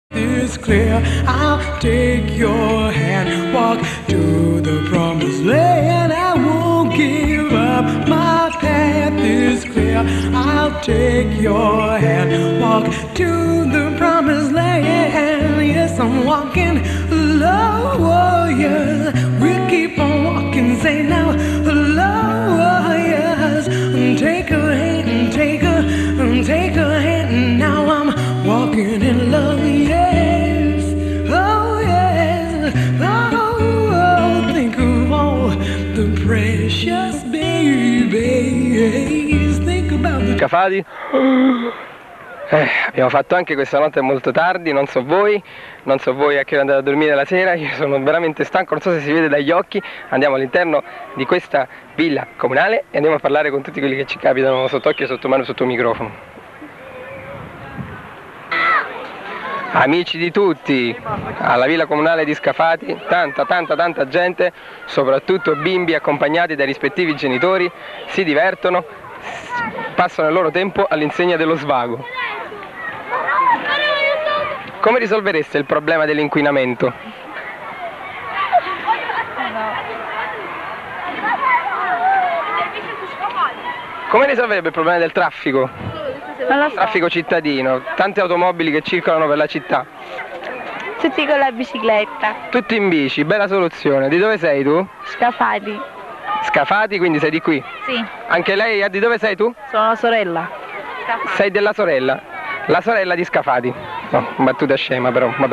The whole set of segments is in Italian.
Is clear, I'll take your hand, walk to the promised land. I won't give up, my path is clear. I'll take your hand, walk to the promised land. Yes, I'm walking low, yes. We'll keep on walking, say now, low, yes. Take her hand, take her hand. Now I'm walking in love, yes. Oh, yes. Oh, think of all the precious babies. Think about the Scafati. Abbiamo fatto anche questa notte molto tardi, non so voi a che ora andate a dormire la sera, io sono veramente stanco, non so se si vede dagli occhi. Andiamo all'interno di questa villa comunale e andiamo a parlare con tutti quelli che ci capitano sott'occhio, sotto mano, sotto microfono. Amici di tutti, alla villa comunale di Scafati, tanta gente, soprattutto bimbi accompagnati dai rispettivi genitori, si divertono, passano il loro tempo all'insegna dello svago. Come risolvereste il problema dell'inquinamento? Come risolverebbe il problema del traffico? Traffico cittadino, tante automobili che circolano per la città. Tutti con la bicicletta. Tutti in bici, bella soluzione. Di dove sei tu? Scafati. Scafati, quindi sei di qui? Sì. Anche lei, di dove sei tu? Sono la sorella. Scafati. Sei della sorella? La sorella di Scafati. No, battuta scema però, vabbè.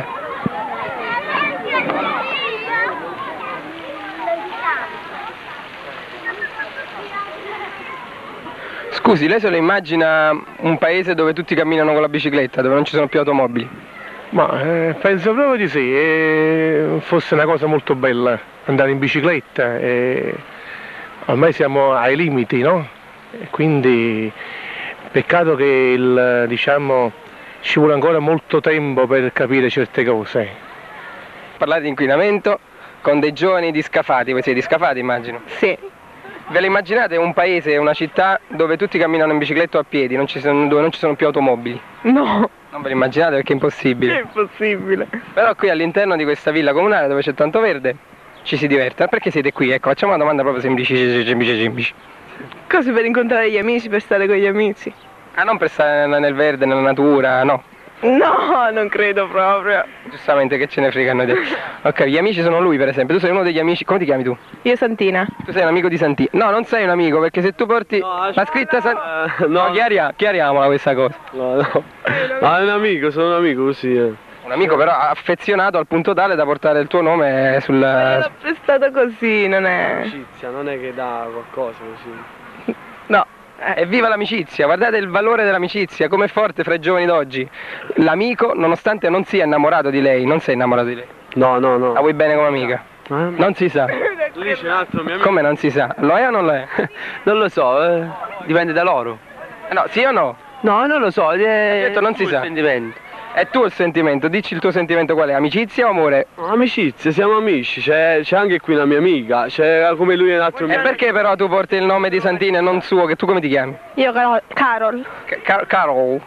Scusi, lei se lo immagina un paese dove tutti camminano con la bicicletta, dove non ci sono più automobili? Ma penso proprio di sì, fosse una cosa molto bella andare in bicicletta, ormai siamo ai limiti, no? E quindi peccato che diciamo, ci vuole ancora molto tempo per capire certe cose. Parlare di inquinamento con dei giovani di Scafati, voi siete di Scafati immagino? Sì. Ve lo immaginate un paese, una città dove tutti camminano in bicicletta o a piedi, dove non ci sono più automobili? No. Non ve lo immaginate perché è impossibile. È impossibile. Però qui all'interno di questa villa comunale dove c'è tanto verde ci si diverte. Perché siete qui? Ecco, facciamo una domanda proprio semplice. Così per incontrare gli amici, per stare con gli amici. Ah, non per stare nel verde, nella natura, no. No, non credo proprio. Giustamente, che ce ne frega a noi. Ok, gli amici sono lui per esempio, tu sei uno degli amici, come ti chiami tu? Io Santina. Tu sei un amico di Santina. No, non sei un amico perché se tu porti la scritta no, chiariamola questa cosa. No, è un amico, sono un amico così. Un amico però affezionato al punto tale da portare il tuo nome sul... L'ho prestato così, non è... Amicizia, non è che dà qualcosa così. No. Evviva l'amicizia, guardate il valore dell'amicizia, com'è forte fra i giovani d'oggi. L'amico, nonostante non sia innamorato di lei, non sei innamorato di lei. No. La vuoi bene come amica? Non si sa. Lì c'è un altro mio amico. Come non si sa? Lo è o non lo è? Non lo so, dipende da loro. No, sì o no? No, non lo so, detto non si sa. Sentimento. È tuo il sentimento, dici il tuo sentimento qual è? Amicizia o amore? Amicizia, siamo amici, c'è anche qui una mia amica, c'è come lui un altro mio E perché però tu porti il nome di Santina e non suo? Che tu come ti chiami? Io Carol. Carol.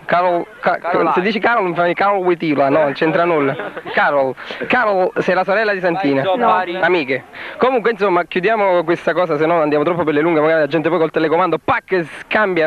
Se dici Carol mi fai Carol Witila, no, non c'entra nulla. Carol, sei la sorella di Santina? No. Amiche. Comunque insomma chiudiamo questa cosa, se no andiamo troppo per le lunghe, magari la gente poi col telecomando pac scambia.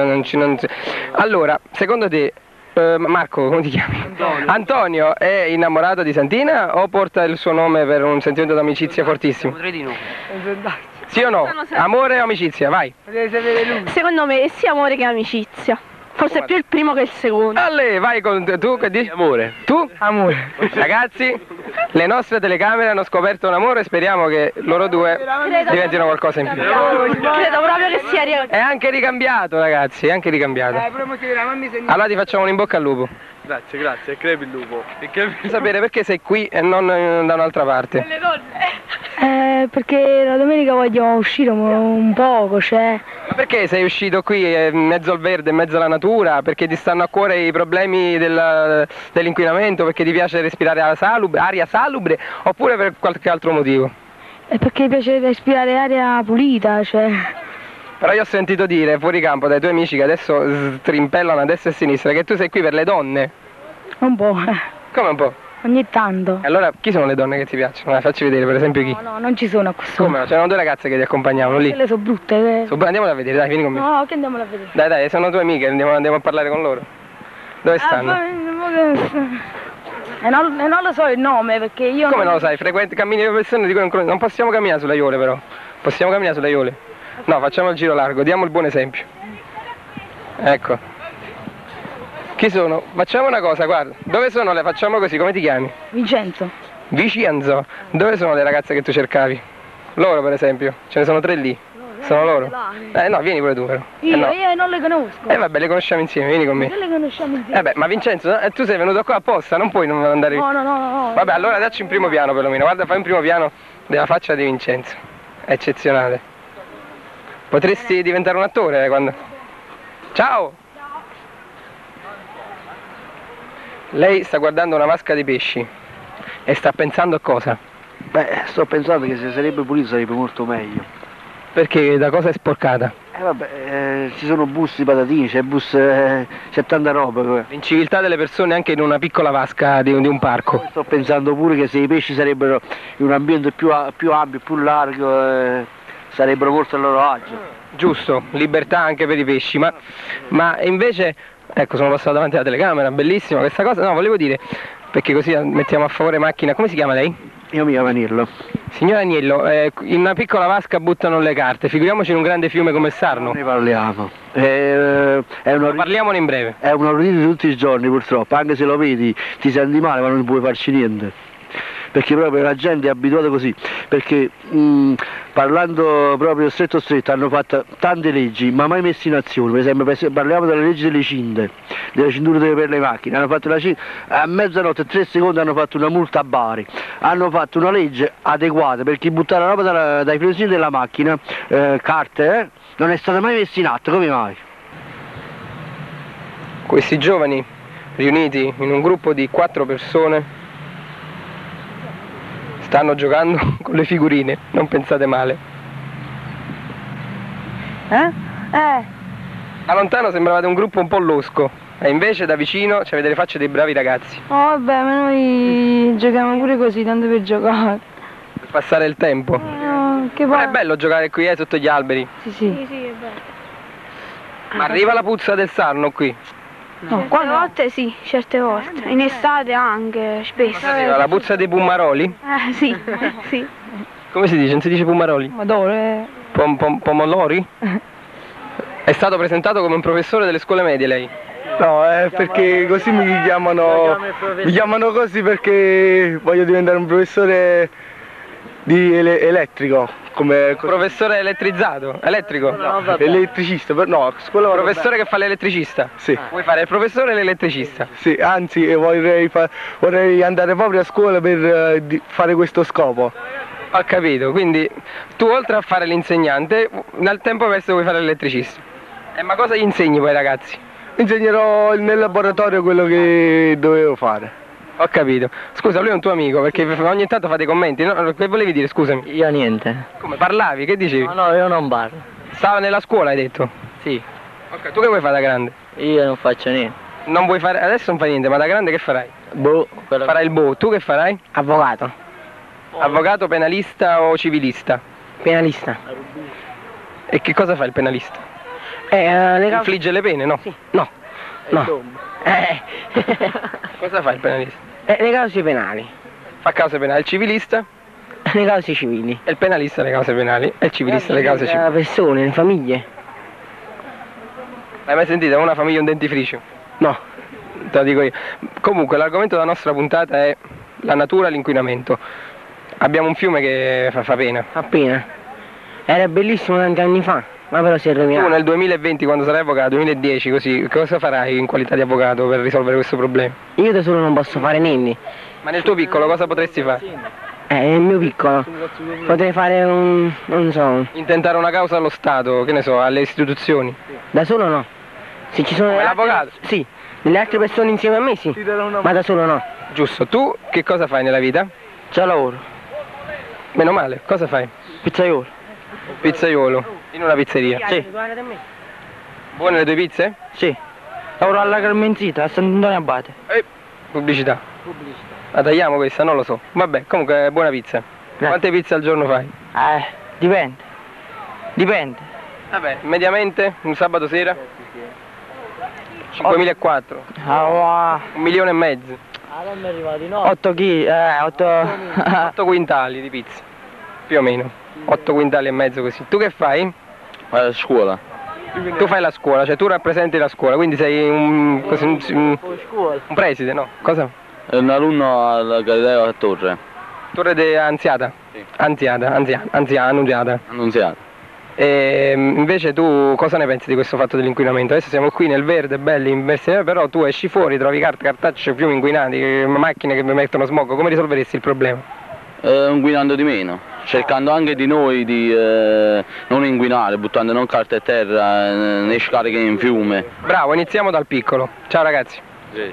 Allora, secondo te Marco, come ti chiami? Antonio è innamorato di Santina o porta il suo nome per un sentimento d'amicizia fortissimo? Potrei di no. Sì o no? Amore o amicizia? Vai. Secondo me è sia amore che amicizia. Forse più il primo che il secondo. Allora, vai con tu che dici? Amore. Tu? Amore. Ragazzi, le nostre telecamere hanno scoperto un amore e speriamo che loro due diventino qualcosa in più. Credo proprio che sia È anche ricambiato, ragazzi, è anche ricambiato. Allora ti facciamo un in bocca al lupo. Grazie, e crepi il lupo. Voglio sapere perché sei qui e non da un'altra parte. Perché la domenica voglio uscire un poco, cioè. Ma perché sei uscito qui in mezzo al verde, in mezzo alla natura? Perché ti stanno a cuore i problemi dell'inquinamento? Perché ti piace respirare aria salubre? Oppure per qualche altro motivo? È perché mi piace respirare aria pulita, cioè. Però io ho sentito dire fuori campo dai tuoi amici che adesso strimpellano a destra e a sinistra che tu sei qui per le donne. Un po'. Come un po'? Ogni tanto. E allora chi sono le donne che ti piacciono? Facci vedere per esempio chi. No, non ci sono a questo. Come no? C'erano due ragazze che ti accompagnavano lì. Quelle sono brutte. Andiamole a vedere, dai, vieni con me. No, che andiamola a vedere. Dai, sono tue amiche, andiamo a parlare con loro. Dove stanno? Non lo so il nome perché io... Come non lo sai? Cammini le persone dicono non possiamo camminare sulle aiole però. Possiamo camminare sulle aiole? No, facciamo il giro largo, diamo il buon esempio. Ecco. Chi sono? Facciamo una cosa, guarda. Dove sono le? Facciamo così, come ti chiami? Vincenzo. Vicenzo. Dove sono le ragazze che tu cercavi? Loro per esempio. Ce ne sono 3 lì. Sono loro? No, vieni pure tu però. Io, no. io non le conosco. Vabbè, le conosciamo insieme, vieni con me. Che le conosciamo insieme? Beh, ma Vincenzo, tu sei venuto qua apposta, non puoi non andare. No. Vabbè, allora dacci in primo piano perlomeno. Guarda, fai un primo piano della faccia di Vincenzo. Eccezionale. Potresti diventare un attore quando... Ciao! Lei sta guardando una vasca di pesci e sta pensando a cosa? Beh, sto pensando che se sarebbe pulito sarebbe molto meglio. Perché da cosa è sporcata? Vabbè, ci sono bus di patatine, c'è tanta roba. L'inciviltà delle persone anche in una piccola vasca di un parco. Sto pensando pure che se i pesci sarebbero in un ambiente più ampio, più largo, sarebbero molto a loro agio. Giusto, libertà anche per i pesci, ma invece, ecco, sono passato davanti alla telecamera, bellissima questa cosa. No, volevo dire, perché così mettiamo a favore macchina. Come si chiama lei? Io mi chiamo Agnello. Signor Agnello, in una piccola vasca buttano le carte, figuriamoci in un grande fiume come Sarno. Ne parliamo. Parliamone in breve. È una routine di tutti i giorni purtroppo, anche se lo vedi ti senti male ma non puoi farci niente. Perché proprio la gente è abituata così, perché parlando proprio stretto hanno fatto tante leggi ma mai messe in azione. Per esempio parliamo delle leggi delle cinte, delle cinture per le macchine, hanno fatto a mezzanotte e 3 secondi hanno fatto una multa a Bari, hanno fatto una legge adeguata per chi buttare la roba dai finestrini della macchina, carte, non è stata mai messa in atto. Come mai? Questi giovani riuniti in un gruppo di 4 persone stanno giocando con le figurine, non pensate male. Da lontano sembravate un gruppo un po' losco, e invece da vicino avete le facce dei bravi ragazzi. Oh, vabbè, ma noi giochiamo pure così, tanto per giocare. Per passare il tempo. Che Ma è bello giocare qui sotto gli alberi. Sì, è bello. Ma arriva la puzza del Sarno qui. No, quante volte sì, certe volte. In estate anche, spesso. Arriva la puzza dei pumaroli? Sì, sì. Come si dice? Non si dice pumaroli? Ma dove? Pomolori? È stato presentato come un professore delle scuole medie lei? No, è perché così mi chiamano così perché voglio diventare un professore di elettrico. Professore elettrizzato? Elettrico? No, elettricista, no, scuola. Professore che fa l'elettricista? Sì. Vuoi fare il professore e l'elettricista? Sì, anzi vorrei andare proprio a scuola per fare questo scopo. Ho capito, quindi tu oltre a fare l'insegnante, nel tempo perso vuoi fare l'elettricista. Ma cosa gli insegni poi ai ragazzi? Insegnerò nel laboratorio quello che dovevo fare. Ho capito. Scusa, lui è un tuo amico, perché ogni tanto fate commenti, no? Che volevi dire, scusami? Io niente. Come, parlavi? Che dicevi? No, io non parlo. Stava nella scuola, hai detto? Sì. Ok, tu che vuoi fare da grande? Io non faccio niente. Non vuoi fare, adesso non fai niente, ma da grande che farai? Farai il boh, tu che farai? Avvocato. Avvocato, penalista o civilista? Penalista. E che cosa fa il penalista? Infligge le pene, no? Sì. No. Cosa fa il penalista? Le cause penali. Fa cause penali. Il civilista? Le cause civili. E il penalista le cause penali. E il civilista le cause civili. Le persone, le famiglie. Hai mai sentito una famiglia un dentifricio? No. Te lo dico io. Comunque l'argomento della nostra puntata è la natura e l'inquinamento. Abbiamo un fiume che fa pena. Appena. Era bellissimo tanti anni fa, ma però si è rovinato. Tu nel 2020 quando sarai avvocato, 2010 così, cosa farai in qualità di avvocato per risolvere questo problema? Io da solo non posso fare niente. Ma nel tuo piccolo cosa potresti fare? Nel mio piccolo. Potrei fare non so. Intentare una causa allo Stato, che ne so, alle istituzioni. Da solo no. Se ci sono Come l'avvocato? Sì. Delle altre persone insieme a me sì. Ma da solo no. Giusto, tu che cosa fai nella vita? C'ho lavoro. Meno male, cosa fai? Pizzaiolo. Pizzaiolo, in una pizzeria. Sì. Buone le tue pizze? Sì. Lavoro alla Carmenzita, a Sant'Antonio Abate. Pubblicità. La tagliamo questa? Non lo so. Vabbè, comunque buona pizza. Quante pizze al giorno fai? Dipende. Dipende. Vabbè, mediamente un sabato sera? 5.400. 1,5 milioni. 8 kg, 8 quintali di pizza. Più o meno. 8 quintali e mezzo così. Tu che fai? A scuola. Tu fai la scuola, cioè tu rappresenti la scuola, quindi sei un preside, no? Cosa? È un alunno al Galileo a Torre. Torre de Anziata? Sì. Annunziata. Annunziata. E invece tu cosa ne pensi di questo fatto dell'inquinamento? Adesso siamo qui nel verde, belli, immersi, però tu esci fuori, trovi cartacce, fiumi inquinati, macchine che vi mettono smog, come risolveresti il problema? Inquinando di meno, cercando anche di noi di non inquinare, buttando non carta e terra né scariche in fiume. Bravo, iniziamo dal piccolo. Ciao ragazzi. Sì.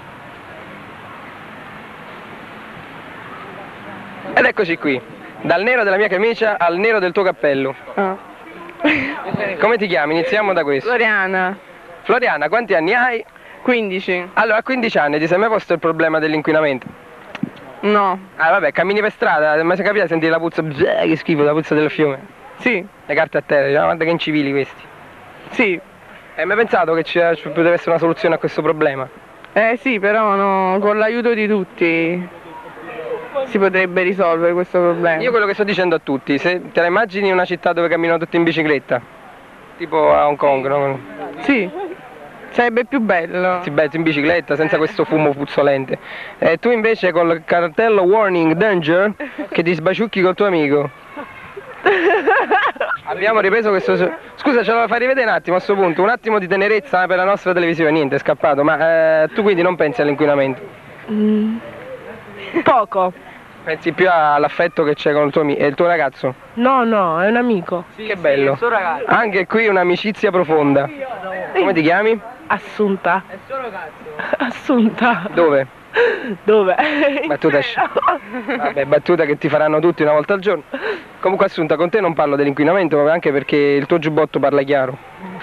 Ed eccoci qui, dal nero della mia camicia al nero del tuo cappello. Come ti chiami? Iniziamo da questo. Floriana, Floriana, quanti anni hai? 15. Allora, a 15 anni ti sei mai posto il problema dell'inquinamento? No. Ah vabbè, cammini per strada, ma se capita di sentire la puzza, che schifo, la puzza del fiume. Sì. Le carte a terra, diciamo, guarda che incivili questi. Sì. Hai mai pensato che ci potrebbe essere una soluzione a questo problema? Sì, però no, con l'aiuto di tutti si potrebbe risolvere questo problema. Io quello che sto dicendo a tutti, se te la immagini una città dove camminano tutti in bicicletta, tipo a Hong Kong, no? Sì, sarebbe più bello. Si betta in bicicletta senza questo fumo puzzolente. E tu invece col cartello warning danger che ti sbaciucchi col tuo amico. Abbiamo ripreso questo. Scusa, ce lo fai rivedere un attimo a questo punto, un attimo di tenerezza per la nostra televisione, niente, è scappato, ma tu quindi non pensi all'inquinamento? Poco. Pensi più all'affetto che c'è con il tuo ragazzo? No, no, è un amico. Che bello. Anche qui un'amicizia profonda. Come ti chiami? Assunta. Assunta. Dove? Dove? Battuta. Vabbè, battuta che ti faranno tutti una volta al giorno. Comunque Assunta, con te non parlo dell'inquinamento, ma anche perché il tuo giubbotto parla chiaro.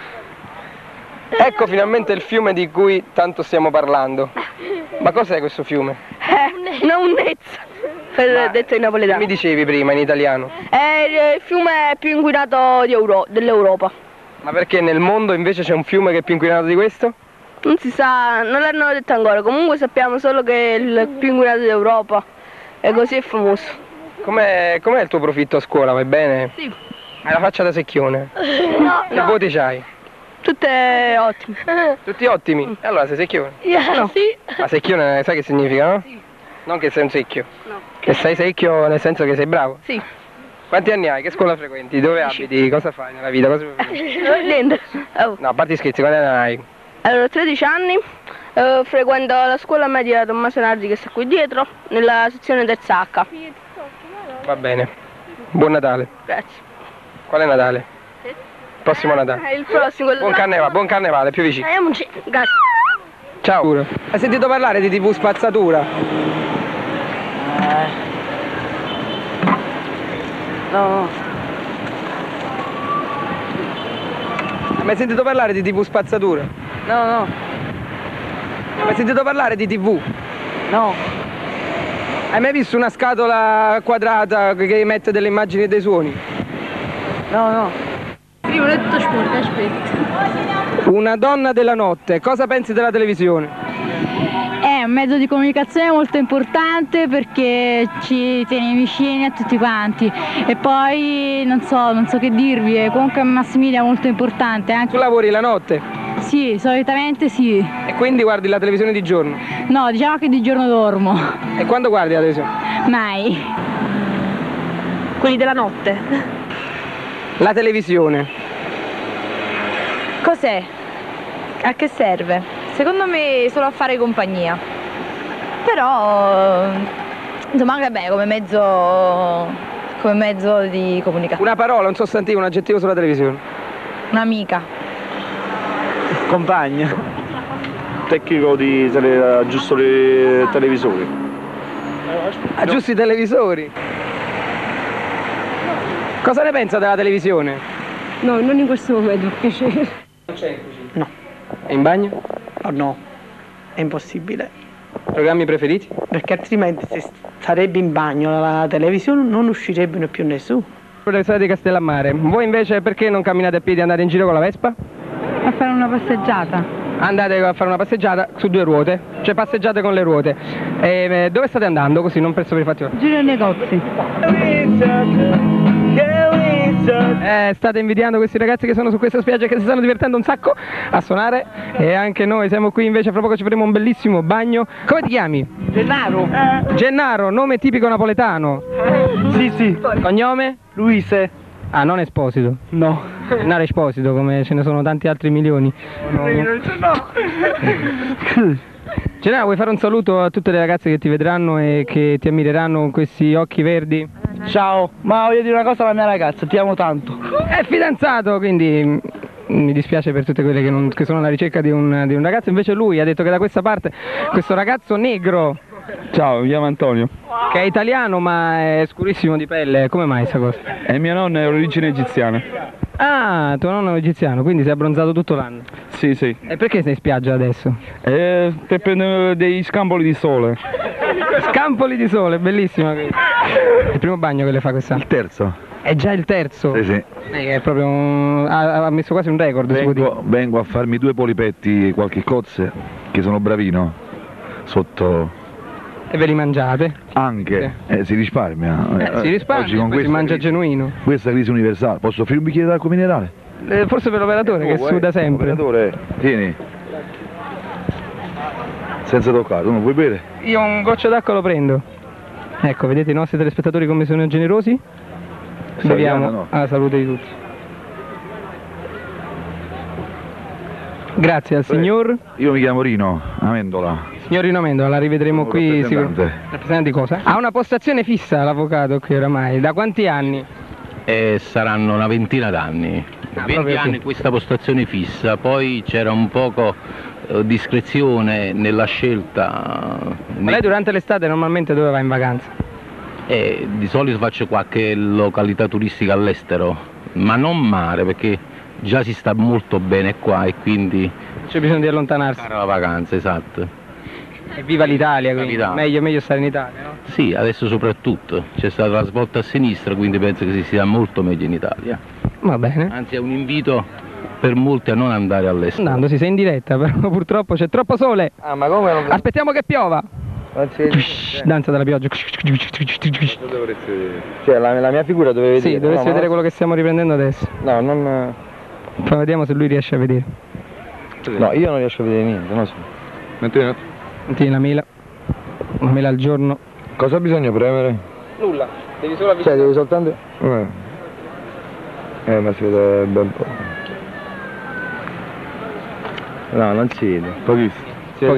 Ecco finalmente il fiume di cui tanto stiamo parlando. Ma cos'è questo fiume? Una unnezza, per detto in napoletano. Mi dicevi prima in italiano. È il fiume più inquinato dell'Europa. Ma perché nel mondo invece c'è un fiume che è più inquinato di questo? Non si sa, non l'hanno detto ancora, comunque sappiamo solo che è il più inquinato d'Europa e così è famoso. Com'è il tuo profitto a scuola, vai bene? Sì. Hai la faccia da secchione? No, Che voti c'hai? tutte ottime. Tutti ottimi? E allora sei secchione? No. Sì. Ma secchione sai che significa, no? Sì. Non che sei un secchio. No. Che sei secchio nel senso che sei bravo. Sì. Quanti anni hai? Che scuola frequenti? Dove abiti? Cosa fai nella vita? Cosa fai? Niente. Oh. No, a parte gli scherzi, quanti anni hai? Allora, ho 13 anni, frequento la scuola media Tommaso Nardi che sta qui dietro, nella sezione terza H. Va bene. Buon Natale. Grazie. Qual è Natale? Prossimo Natale. Il prossimo. Buon carnevale, più vicino. Andiamoci. Grazie. Ciao. Hai sentito parlare di TV spazzatura? No. Hai mai sentito parlare di TV spazzatura? No, no. Hai mai sentito parlare di TV? No. Hai mai visto una scatola quadrata che emette delle immagini e dei suoni? No, no. Prima è tutto sporco, aspetta. Una donna della notte, cosa pensi della televisione? È un mezzo di comunicazione molto importante perché ci tiene vicini a tutti quanti e poi non so che dirvi, è comunque un mass media molto importante Tu anche. lavori la notte Sì, solitamente sì. e quindi guardi la televisione di giorno. No, diciamo che di giorno dormo. E quando guardi la televisione? Mai. Quelli della notte. La televisione. Cos'è? A che serve? Secondo me solo a fare compagnia. Però insomma anche bene come mezzo di comunicazione. Una parola, un sostantivo, un aggettivo sulla televisione. Un'amica. Compagna. Tecnico di aggiusto i televisori. Aggiusti i televisori. Cosa ne pensa della televisione? No, non in questo momento, per piacere. No. E in bagno? Oh, no. È impossibile. Programmi preferiti? Perché altrimenti se sarebbe in bagno la televisione non uscirebbe più nessuno. Le strade di Castellammare. Voi invece perché non camminate a piedi e andate in giro con la Vespa? A fare una passeggiata. Andate a fare una passeggiata su 2 ruote, cioè passeggiate con le ruote. Dove state andando così, non penso per i fatti? Giro ai negozi. State invidiando questi ragazzi che sono su questa spiaggia e che si stanno divertendo un sacco a suonare, e anche noi siamo qui invece, fra poco ci faremo un bellissimo bagno. Come ti chiami? Gennaro. Gennaro, nome tipico napoletano. Sì. Cognome? Luise. Ah, non Esposito? No. Gennaro Esposito, come ce ne sono tanti altri milioni. No. Gennaro, vuoi fare un saluto a tutte le ragazze che ti vedranno e che ti ammireranno con questi occhi verdi? Ciao, ma voglio dire una cosa alla mia ragazza, ti amo tanto. È fidanzato, quindi mi dispiace per tutte quelle che sono alla ricerca di un ragazzo. Invece lui ha detto che da questa parte, questo ragazzo negro, ciao, mi chiamo Antonio, che è italiano ma è scurissimo di pelle, come mai questa cosa? Mio nonno è origine egiziana. Ah, tuo nonno è egiziano, quindi sei abbronzato tutto l'anno? Sì. E perché sei in spiaggia adesso? Per prendere dei scampoli di sole. Scampoli di sole, bellissima. È il primo bagno che le fa quest'anno? Il terzo. È già il terzo? Sì. È proprio ha messo quasi un record. Vengo a farmi 2 polipetti e qualche cozze, che sono bravino, sotto... E ve li mangiate? Anche, si risparmia. Si risparmia, oggi con si mangia genuino. Questa crisi universale, posso offrire un bicchiere d'acqua minerale? Forse per l'operatore che suda sempre. Operatore, tieni. Senza toccare, tu non vuoi bere? Io un goccio d'acqua lo prendo. Ecco, vedete i nostri telespettatori come sono generosi? Beviamo alla salute di tutti. Grazie al signor... Io mi chiamo Rino Amendola. Signor Rino Amendola, la rivedremo qui sicuramente. Rappresentante di cosa? Ha una postazione fissa l'avvocato qui oramai, da quanti anni? Saranno una ventina d'anni. 20 anni questa postazione fissa, poi c'era un poco discrezione nella scelta. Ma lei durante l'estate normalmente dove va in vacanza? Di solito faccio qualche località turistica all'estero, ma non mare, perché già si sta molto bene qua e quindi c'è bisogno di allontanarsi. La vacanza, esatto. E viva l'Italia, quindi meglio stare in Italia, no? Sì, adesso soprattutto c'è stata la svolta a sinistra, quindi penso che si sia molto meglio in Italia. Va bene. Anzi, è un invito per molti a non andare all'estero. Andando, si sei in diretta, però purtroppo c'è troppo sole. Ah, ma come non... Aspettiamo che piova. Danza della pioggia. Cioè la mia figura dove vedere? Sì, dovresti vedere quello che stiamo riprendendo adesso. No, non... Poi vediamo se lui riesce a vedere. No, io non riesco a vedere niente, non so. Metti la mela. Una mela al giorno. Cosa bisogna premere? Nulla, devi solo avvicinare. Cioè, devi soltanto... ma si vede ben poco. No, non si vede. Pochissimo.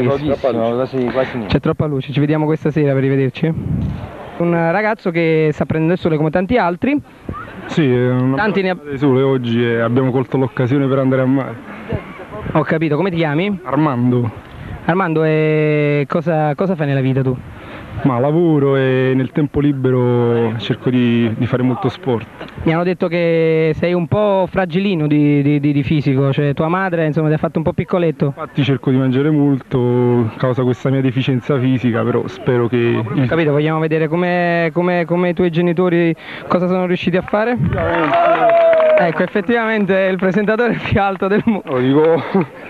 C'è troppa luce, ci vediamo questa sera per rivederci. Un ragazzo che sta prendendo il sole come tanti altri. Sì, tanti ne di sole oggi e abbiamo colto l'occasione per andare a mare. Ho capito, come ti chiami? Armando. Armando, e cosa fai nella vita tu? Ma lavoro e nel tempo libero cerco di fare molto sport. Mi hanno detto che sei un po' fragilino di fisico, cioè tua madre insomma ti ha fatto un po' piccoletto. Infatti cerco di mangiare molto, causa questa mia deficienza fisica, però spero che... Ho capito, vogliamo vedere come i tuoi genitori cosa sono riusciti a fare? Ecco, effettivamente è il presentatore più alto del mondo. Lo dico...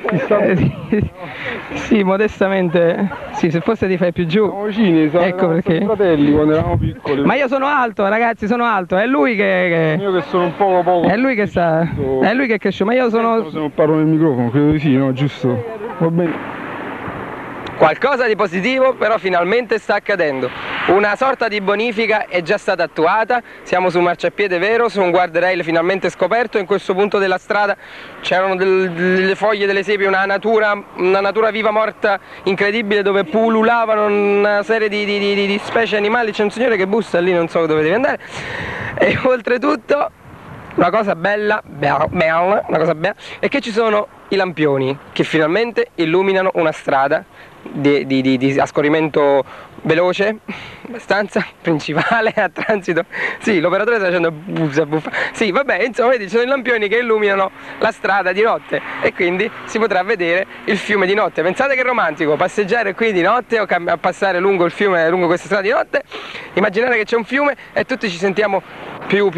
Sì, modestamente, sì, se forse ti fai più giù. Siamo vicini, ecco perché. Fratelli quando eravamo piccoli. Ma io sono alto, ragazzi, sono alto, è lui che... Io che sono un poco... È lui che sta... È lui che cresce, ma io sono... Se non parlo nel microfono, credo di sì, no? Giusto? Va bene. Qualcosa di positivo però finalmente sta accadendo. Una sorta di bonifica è già stata attuata, siamo su un marciapiede vero, su un guardrail finalmente scoperto. In questo punto della strada c'erano delle foglie delle siepi, una natura viva morta incredibile, dove pululavano una serie di specie animali. C'è un signore che bussa lì, non so dove deve andare. E oltretutto una cosa bella è che ci sono i lampioni che finalmente illuminano una strada a scorrimento veloce, abbastanza, principale, a transito. Sì, l'operatore sta facendo buffa. Sì, vabbè, insomma, vedi, ci sono i lampioni che illuminano la strada di notte e quindi si potrà vedere il fiume di notte. Pensate che romantico, passeggiare qui di notte o passare lungo il fiume, lungo questa strada di notte, immaginare che c'è un fiume e tutti ci sentiamo più